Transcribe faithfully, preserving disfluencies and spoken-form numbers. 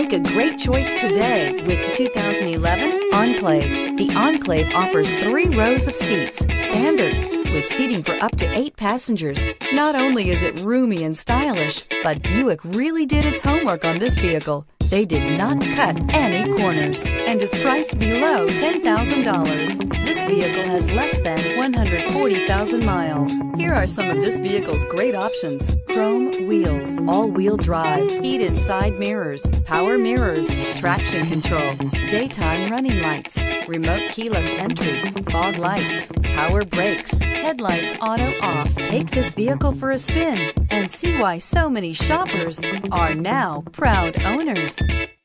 Make a great choice today with the two thousand eleven Enclave. The Enclave offers three rows of seats, standard, with seating for up to eight passengers. Not only is it roomy and stylish, but Buick really did its homework on this vehicle. They did not cut any corners and is priced below ten thousand dollars. This vehicle has less than one hundred forty thousand miles. Here are some of this vehicle's great options: chrome wheels, all-wheel drive, heated side mirrors, power mirrors, traction control, daytime running lights, remote keyless entry, fog lights, power brakes, headlights auto off. Take this vehicle for a spin and see why so many shoppers are now proud owners.